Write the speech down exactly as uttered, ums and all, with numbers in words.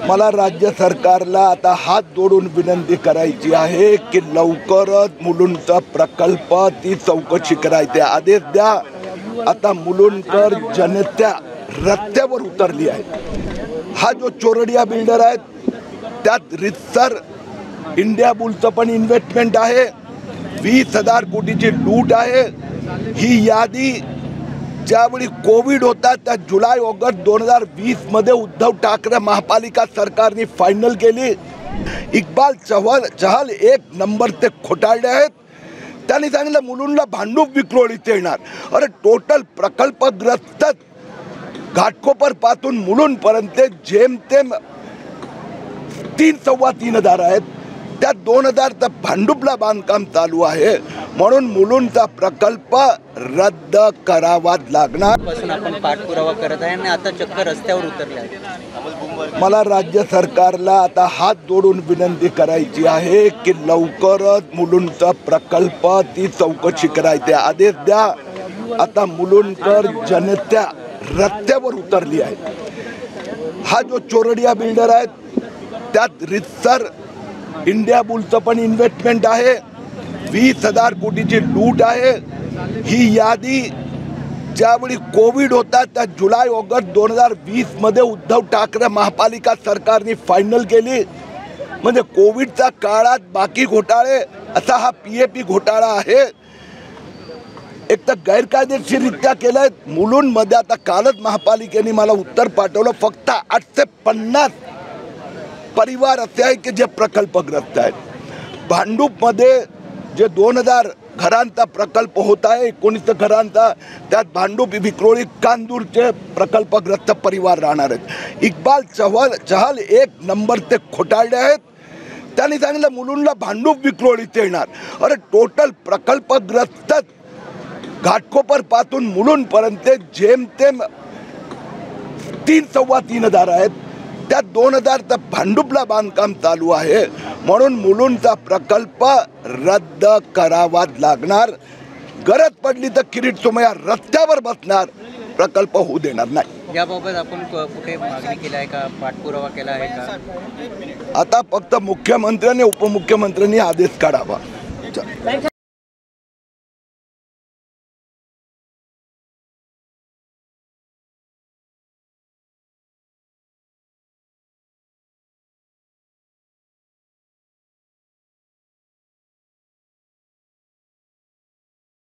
मला राज्य सरकारला आता हात जोडून विनंती करायची आहे की लवकरच मुलुंडचा प्रकल्प ती चौकशी करायची आदेश द्या। आता मुलुंडकर जनता रस्त्यावर उतरली आहे। हा जो चोरडिया बिल्डर आहे त्यात रितसर इंडिया बुलचं पण इन्व्हेस्टमेंट आहे, वीस हजार कोटीची लूट आहे। ही यादी ज्यावेळी कोविड होता त्या जुलै ऑगस्ट दोन हजार वीस मध्ये उद्धव ठाकरे महापालिका सरकारने फायनल केली। इक्बाल चहल चहल एक नंबर ते खोटारडे आहेत। त्यांनी सांगितलं मुलुंडला भांडूप विक्रोळीत येणार। अरे टोटल प्रकल्पग्रस्त घाटकोपर पासून मुलुंड पर्यंत जेमतेम तीन सव्वा तीन हजार आहेत, त्यात दोन हजार तर भांडुपला बांधकाम चालू आहे। म्हणून मुलुंडचा प्रकल्प रद्द करावा लागणार। पासून आपण पाठपुरावा करत आहे आणि आता चक्क रस्त्यावर उतरले आहे। मला राज्य सरकारला आता हात जोडून विनंती करायची आहे की लवकरच मुलुंडचा प्रकल्प ती चौकशी करायची आदेश द्या। आता मुलुंडकर जनता रस्त्यावर उतरली आहे। हा जो चोरडिया बिल्डर आहे त्यात रितसर इंडिया बुलचं पण इन्व्हेस्टमेंट आहे, वीस हजार कोटीची लूट आहे। ही यादी ज्यावेळी कोविड होता त्या जुलै ऑगस्ट दोन हजार वीस मध्ये उद्धव ठाकरे महापालिका सरकारने फायनल केली। म्हणजे कोविडच्या काळात बाकी घोटाळे असा हा पी ए पी घोटाळा आहे। एक तर गैरकायदेशीररित्या केलंय मुलुंडमध्ये। आता कालच महापालिकेने मला उत्तर पाठवलं, फक्त आठशे पन्नास परिवार असे आहेत की जे प्रकल्पग्रस्त आहेत। भांडूपमध्ये जे दोन हजार घरांचा प्रकल्प होत आहे, एकोणीस घरांचा, त्यात भांडूप विक्रोळी कांदूरचे प्रकल्पग्रस्त परिवार राहणार आहेत। इक्बाल चहल चहल एक नंबर ते खोटारडे आहेत। त्यांनी सांगितलं मुलुंडला भांडूप विक्रोळीत येणार। अरे टोटल प्रकल्पग्रस्त घाटकोपर पासून मुलुंड पर्यंत जेमतेम तीन सव्वा तीन हजार आहेत, त्यात दोन हजार तर भांडुपला बांधकाम चालू आहे। म्हणून मुलुंडचा प्रकल्प रद्द करावा लागणार। गरज पडली तर किरीट सोमय्या रस्त्यावर बसणार, प्रकल्प होऊ देणार नाही। याबाबत आपण कुठे मागणी केली आहे का, पाठपुरावा केला आहे का? आता फक्त मुख्यमंत्र्यांनी उपमुख्यमंत्र्यांनी आदेश काढावा।